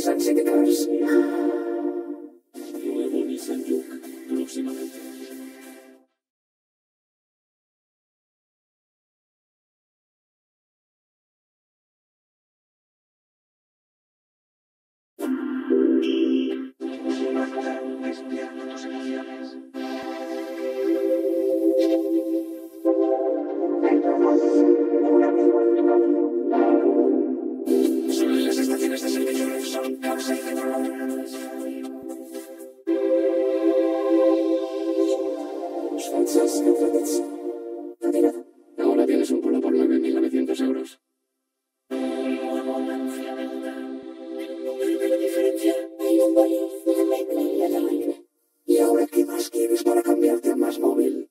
Nissan City Cars. Nuevo Nissan Juke, próximamente. Solo en las estaciones de servicio Repsol, causa y Petrolón. Schweizers Gefängnis. Retirado. Ahora tienes un Polo por 9.900 euros. Nuevo anuncio de venta. Primera diferencia, hay un valor y al aire. ¿Y ahora qué más quieres para cambiarte a más móvil?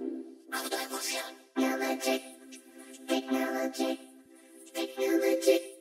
Autoemoción, technology, technology, technology.